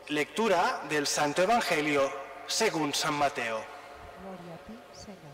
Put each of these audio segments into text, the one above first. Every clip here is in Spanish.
Lectura del Santo Evangelio según San Mateo. Gloria a ti, Señor.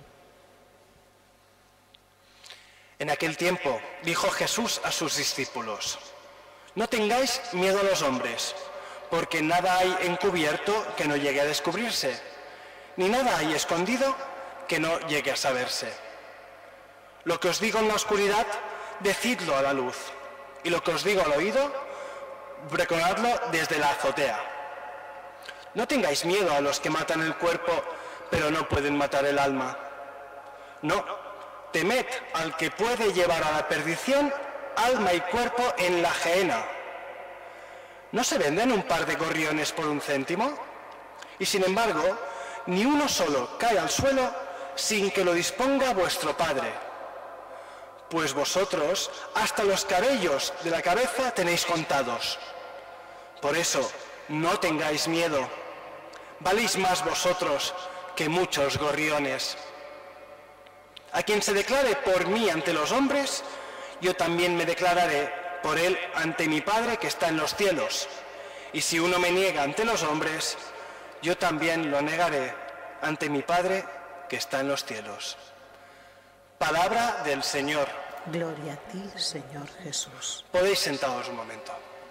En aquel tiempo dijo Jesús a sus discípulos: no tengáis miedo a los hombres, porque nada hay encubierto que no llegue a descubrirse, ni nada hay escondido que no llegue a saberse. Lo que os digo en la oscuridad, decidlo a la luz, y lo que os digo al oído, pregonadlo desde la azotea. No tengáis miedo a los que matan el cuerpo, pero no pueden matar el alma. No, temed al que puede llevar a la perdición alma y cuerpo en la gehenna. ¿No se venden un par de gorriones por 1 céntimo? Y sin embargo, ni uno solo cae al suelo sin que lo disponga vuestro Padre. Pues vosotros hasta los cabellos de la cabeza tenéis contados. Por eso, no tengáis miedo. Valéis más vosotros que muchos gorriones. A quien se declare por mí ante los hombres, yo también me declararé por él ante mi Padre que está en los cielos. Y si uno me niega ante los hombres, yo también lo negaré ante mi Padre que está en los cielos. Palabra del Señor. Gloria a ti, Señor Jesús. Podéis sentaros un momento.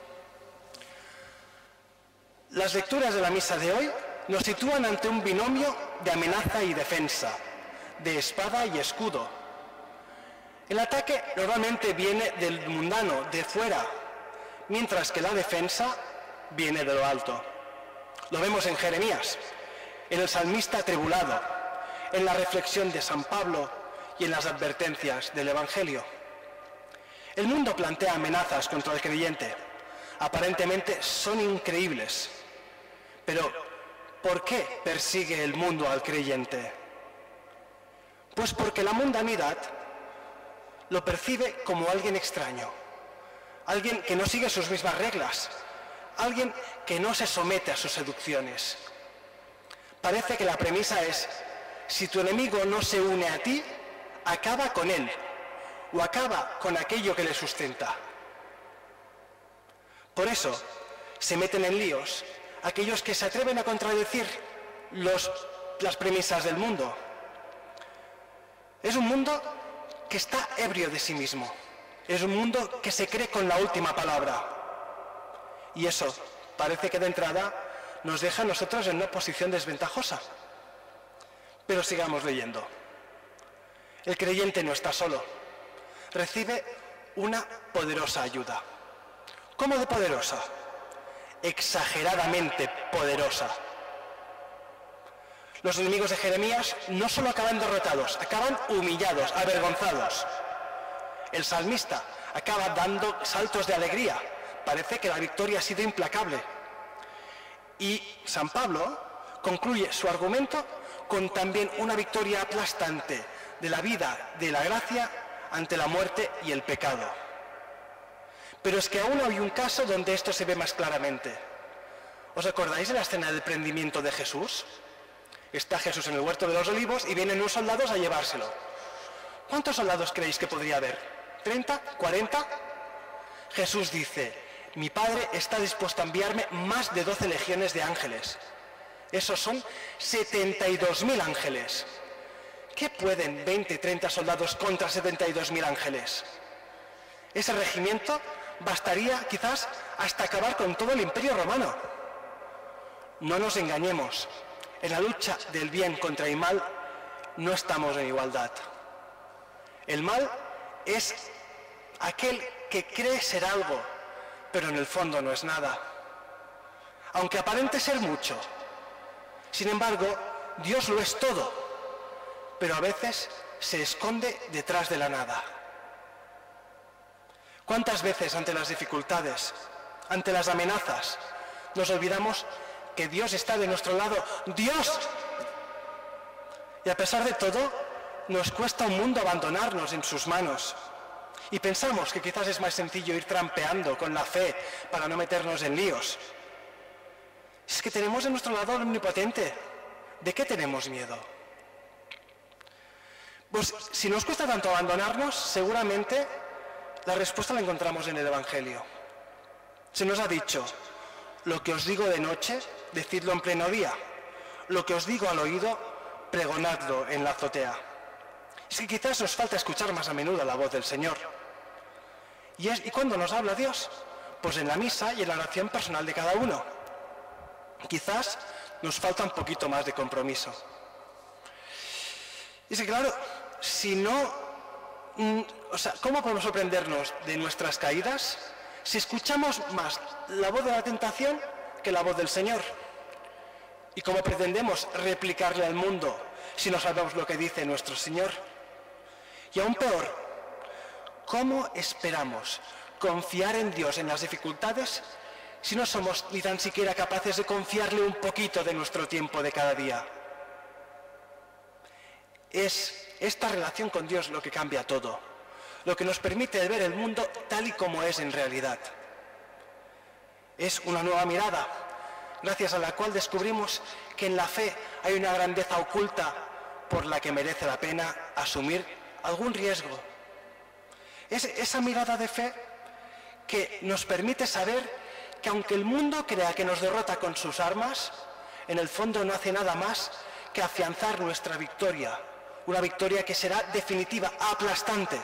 Las lecturas de la misa de hoy nos sitúan ante un binomio de amenaza y defensa, de espada y escudo. El ataque normalmente viene del mundano, de fuera, mientras que la defensa viene de lo alto. Lo vemos en Jeremías, en el salmista atribulado, en la reflexión de San Pablo y en las advertencias del Evangelio. El mundo plantea amenazas contra el creyente. Aparentemente son increíbles. Pero, ¿por qué persigue el mundo al creyente? Pues porque la mundanidad lo percibe como alguien extraño, alguien que no sigue sus mismas reglas, alguien que no se somete a sus seducciones. Parece que la premisa es: si tu enemigo no se une a ti, acaba con él, o acaba con aquello que le sustenta. Por eso se meten en líos aquellos que se atreven a contradecir las premisas del mundo. Es un mundo que está ebrio de sí mismo. Es un mundo que se cree con la última palabra. Y eso parece que de entrada nos deja a nosotros en una posición desventajosa. Pero sigamos leyendo. El creyente no está solo. Recibe una poderosa ayuda. ¿Cómo de poderosa? Exageradamente poderosa. Los enemigos de Jeremías no solo acaban derrotados, acaban humillados, avergonzados. El salmista acaba dando saltos de alegría. Parece que la victoria ha sido implacable. Y San Pablo concluye su argumento con también una victoria aplastante de la vida, de la gracia, ante la muerte y el pecado. Pero es que aún hay un caso donde esto se ve más claramente. ¿Os acordáis de la escena del prendimiento de Jesús? Está Jesús en el huerto de los olivos y vienen unos soldados a llevárselo. ¿Cuántos soldados creéis que podría haber? ¿30? ¿40? Jesús dice: mi Padre está dispuesto a enviarme más de 12 legiones de ángeles. Esos son 72.000 ángeles. ¿Qué pueden 20, 30 soldados contra 72.000 ángeles? Ese regimiento bastaría quizás hasta acabar con todo el Imperio Romano. No nos engañemos, en la lucha del bien contra el mal no estamos en igualdad. El mal es aquel que cree ser algo, pero en el fondo no es nada. Aunque aparente ser mucho, sin embargo, Dios lo es todo, pero a veces se esconde detrás de la nada. ¿Cuántas veces ante las dificultades, ante las amenazas, nos olvidamos que Dios está de nuestro lado? ¡Dios! Y a pesar de todo, nos cuesta un mundo abandonarnos en sus manos. Y pensamos que quizás es más sencillo ir trampeando con la fe para no meternos en líos. Es que tenemos de nuestro lado al Omnipotente. ¿De qué tenemos miedo? Pues si nos cuesta tanto abandonarnos, seguramente la respuesta la encontramos en el Evangelio. Se nos ha dicho: Lo que os digo de noche, decidlo en pleno día. Lo que os digo al oído, pregonadlo en la azotea. Es que quizás nos falta escuchar más a menudo la voz del Señor. ¿Y cuándo nos habla Dios? Pues en la misa y en la oración personal de cada uno. Quizás nos falta un poquito más de compromiso. Y es que claro, si no... ¿cómo podemos sorprendernos de nuestras caídas si escuchamos más la voz de la tentación que la voz del Señor? ¿Y cómo pretendemos replicarle al mundo si no sabemos lo que dice nuestro Señor? Y aún peor, ¿cómo esperamos confiar en Dios en las dificultades si no somos ni tan siquiera capaces de confiarle un poquito de nuestro tiempo de cada día? Es esta relación con Dios lo que cambia todo, lo que nos permite ver el mundo tal y como es en realidad. Es una nueva mirada, gracias a la cual descubrimos que en la fe hay una grandeza oculta por la que merece la pena asumir algún riesgo. Es esa mirada de fe que nos permite saber que aunque el mundo crea que nos derrota con sus armas, en el fondo no hace nada más que afianzar nuestra victoria, una victoria que será definitiva, aplastante.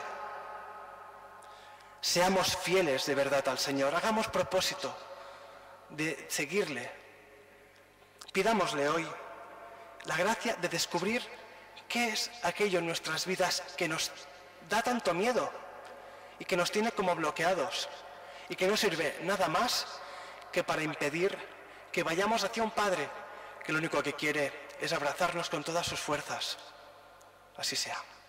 Seamos fieles de verdad al Señor, hagamos propósito de seguirle. Pidámosle hoy la gracia de descubrir qué es aquello en nuestras vidas que nos da tanto miedo y que nos tiene como bloqueados y que no sirve nada más que para impedir que vayamos hacia un Padre que lo único que quiere es abrazarnos con todas sus fuerzas. Así sea.